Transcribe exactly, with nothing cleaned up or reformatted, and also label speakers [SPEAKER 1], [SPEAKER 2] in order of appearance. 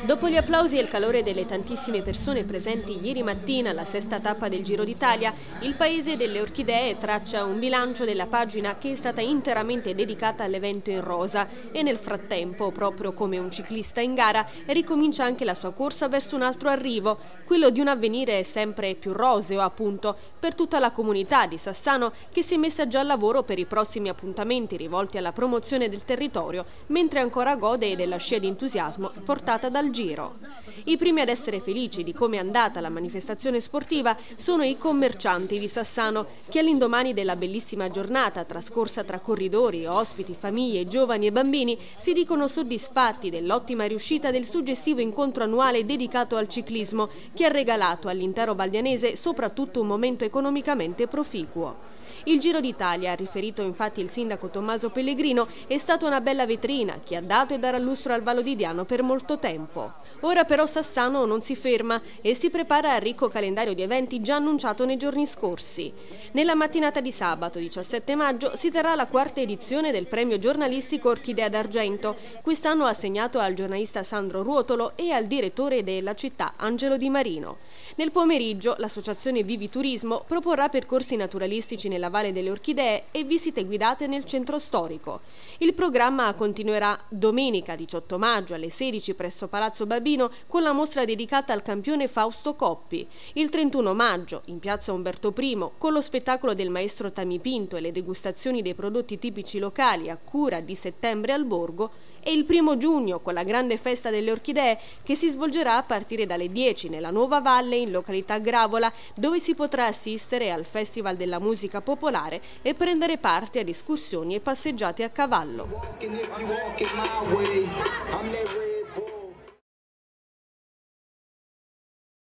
[SPEAKER 1] Dopo gli applausi e il calore delle tantissime persone presenti ieri mattina alla sesta tappa del Giro d'Italia, il Paese delle Orchidee traccia un bilancio della pagina che è stata interamente dedicata all'evento in rosa e nel frattempo, proprio come un ciclista in gara, ricomincia anche la sua corsa verso un altro arrivo, quello di un avvenire sempre più roseo, appunto, per tutta la comunità di Sassano che si è messa già al lavoro per i prossimi appuntamenti rivolti alla promozione del territorio, mentre ancora gode della scia di entusiasmo portata dal Giro. I primi ad essere felici di come è andata la manifestazione sportiva sono i commercianti di Sassano, che all'indomani della bellissima giornata trascorsa tra corridori, ospiti, famiglie, giovani e bambini si dicono soddisfatti dell'ottima riuscita del suggestivo incontro annuale dedicato al ciclismo, che ha regalato all'intero valdianese soprattutto un momento economicamente proficuo. Il Giro d'Italia, ha riferito infatti il sindaco Tommaso Pellegrino, è stata una bella vetrina che ha dato e darà lustro al Vallo di Diano per molto tempo. Ora però Sassano non si ferma e si prepara al ricco calendario di eventi già annunciato nei giorni scorsi. Nella mattinata di sabato diciassette maggio si terrà la quarta edizione del premio giornalistico Orchidea d'Argento, quest'anno assegnato al giornalista Sandro Ruotolo e al direttore della città Angelo Di Marino. Nel pomeriggio l'associazione Vivi Turismo proporrà percorsi naturalistici nella Valle delle Orchidee e visite guidate nel centro storico. Il programma continuerà domenica diciotto maggio alle sedici presso Palazzo Babino con la mostra dedicata al campione Fausto Coppi. Il trentuno maggio in piazza Umberto I con lo spettacolo del maestro Tami Pinto e le degustazioni dei prodotti tipici locali a cura di Settembre al Borgo, e il primo giugno con la grande festa delle orchidee che si svolgerà a partire dalle dieci nella Nuova Valle in località Gravola, dove si potrà assistere al Festival della Musica Popolare e prendere parte ad escursioni e passeggiate a cavallo.